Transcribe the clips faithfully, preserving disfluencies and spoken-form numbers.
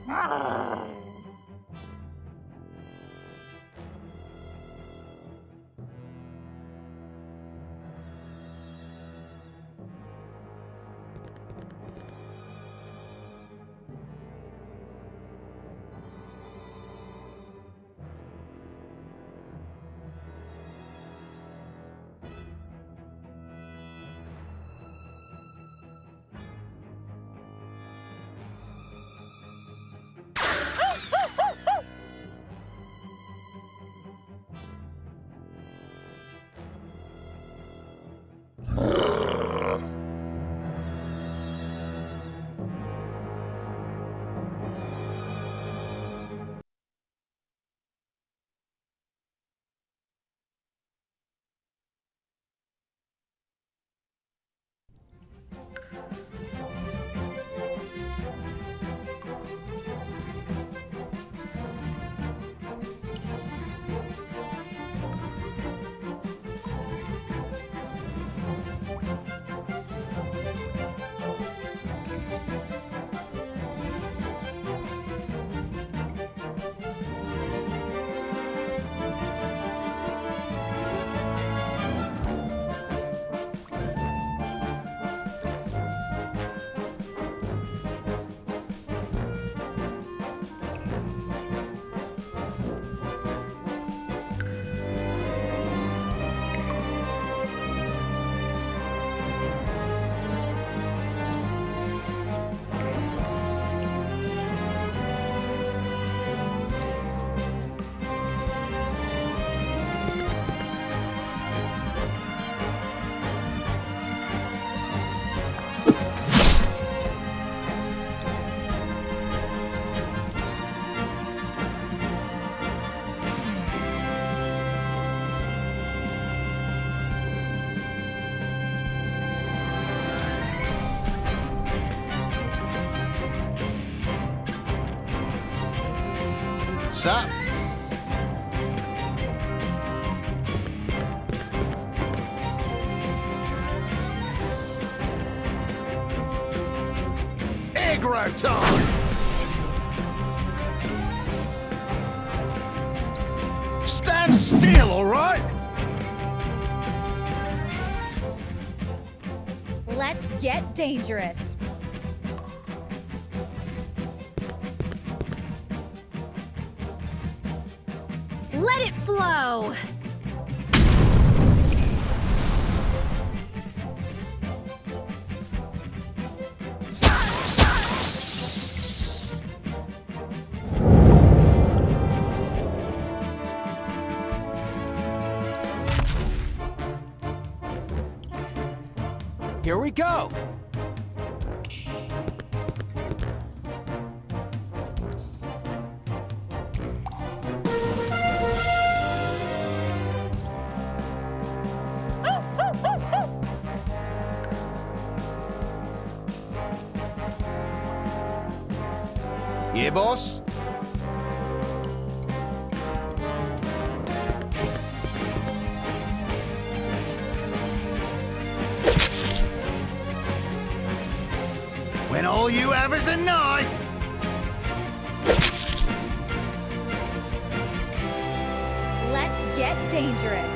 Sup? Aggro time! Stand still, all right? Let's get dangerous. Let it flow! Here we go! Yeah, boss? When all you have is a knife! Let's get dangerous.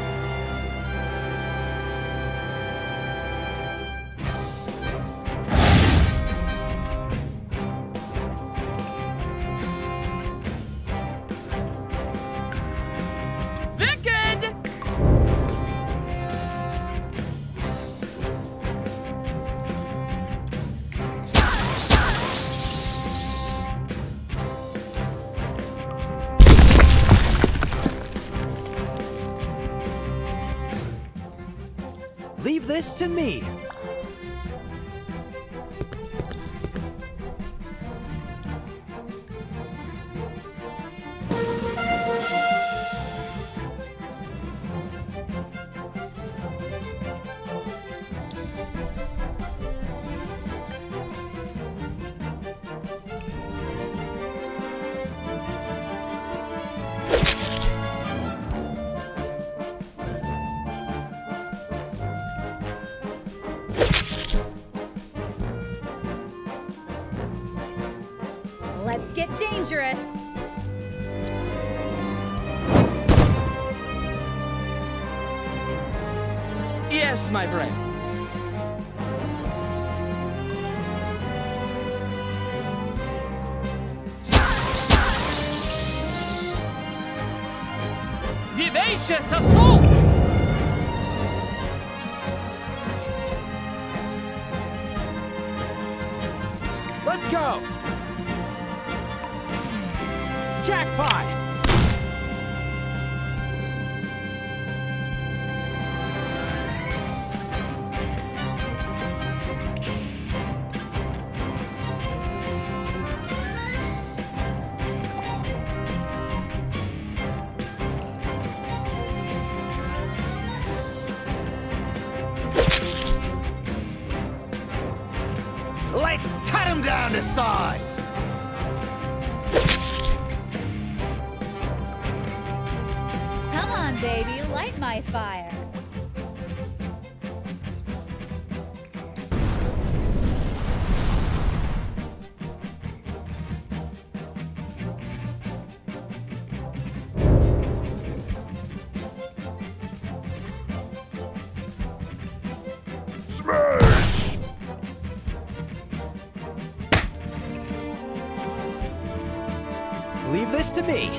Leave this to me. get dangerous. Yes, my friend. Vivacious assault! Let's go! Jackpot! Let's cut him down to size! Come on, baby, light my fire. Smash! Leave this to me.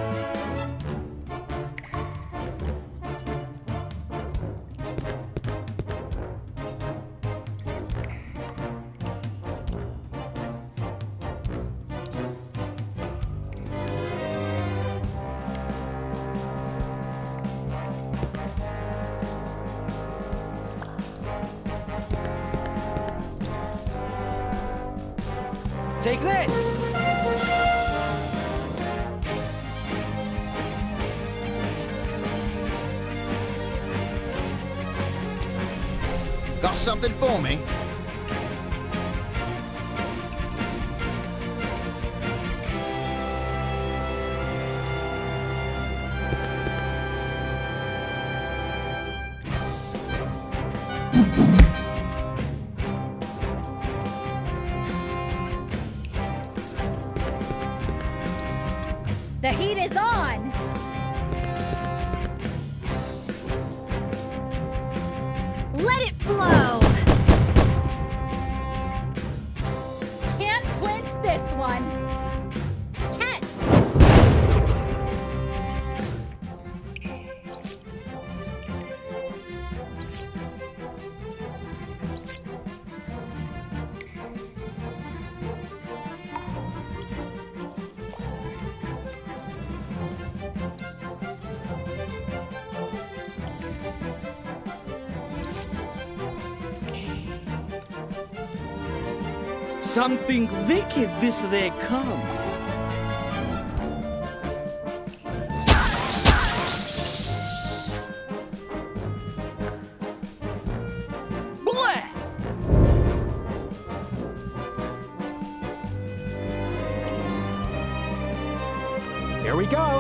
Take this! Got something for me? The heat is on! Let it flow! Can't quench this one! Catch! Something wicked this way comes. Blah! Here we go.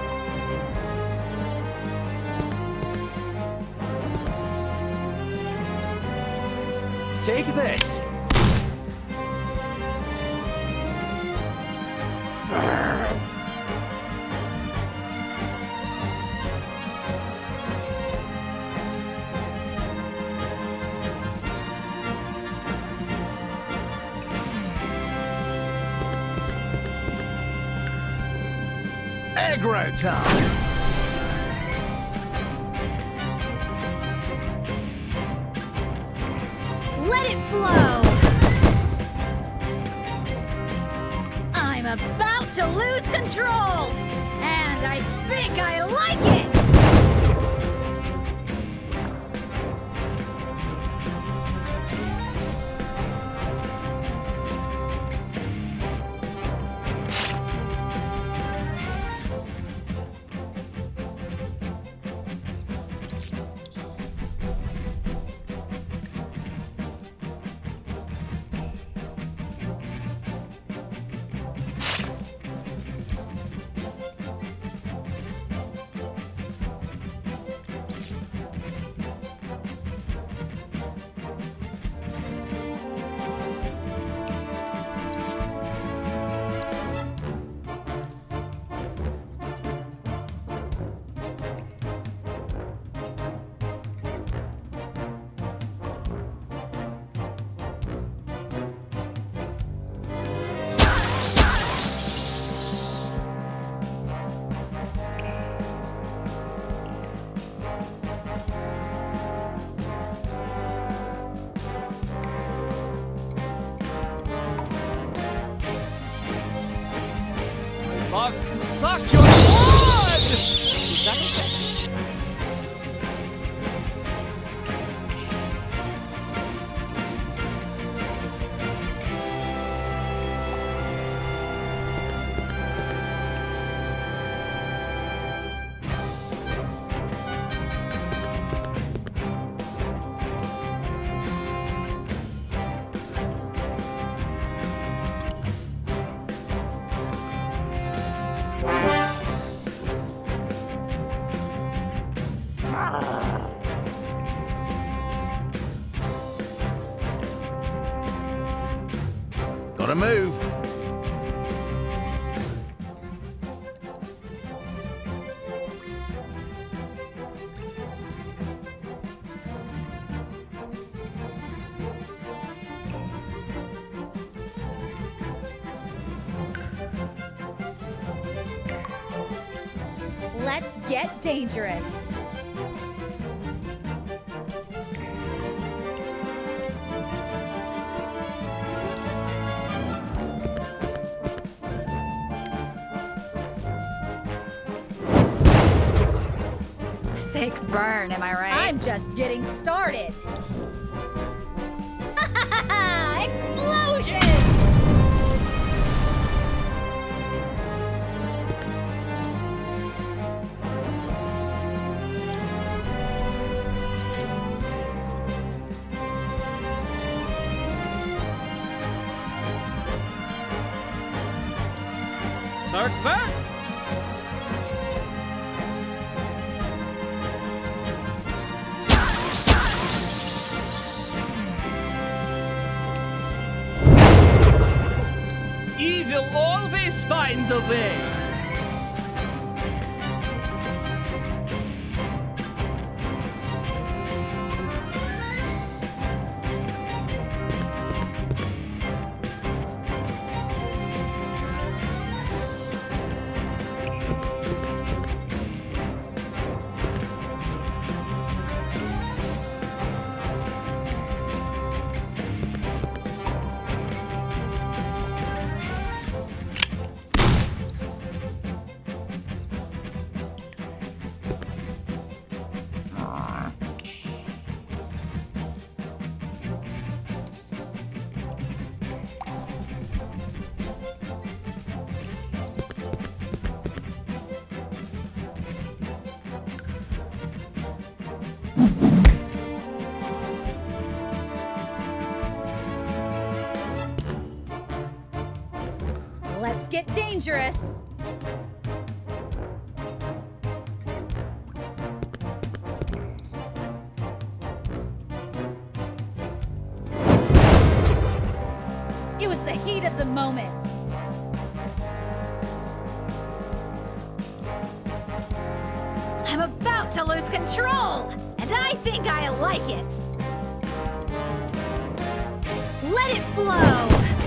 Take this. Aggro time! Let it flow! I'm about to lose control! And I think I like it! suck your blood! Gotta move. Let's get dangerous. Sick burn, am I right? I'm just getting started. Explosion! Dark Vert! Evil always finds a way. Let's get dangerous. It was the heat of the moment. I'm about to lose control, and I think I like it. Let it flow.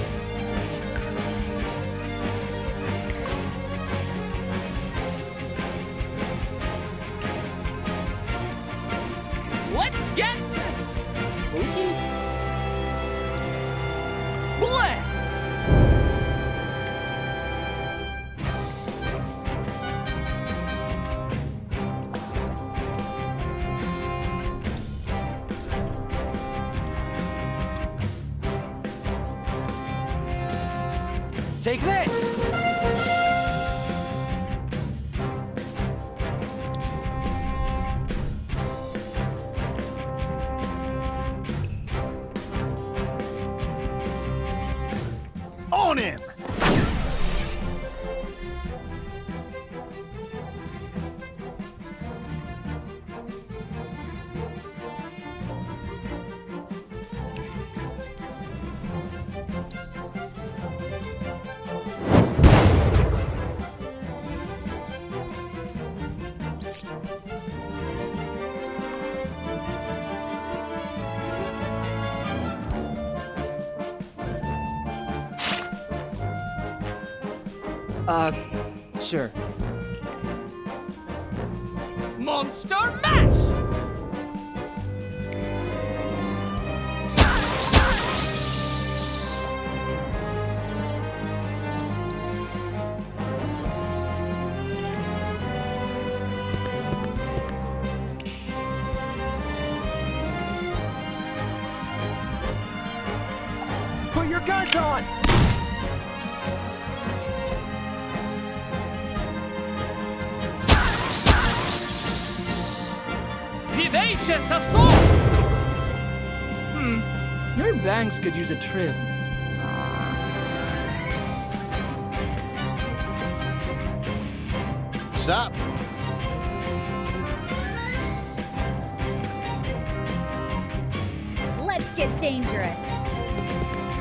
Let's get spooky. Bleh! Take this! On him! Uh, sure. Monster Mash! It's on! Vivacious assault! Hmm, your bangs could use a trim. Sup? Let's get dangerous.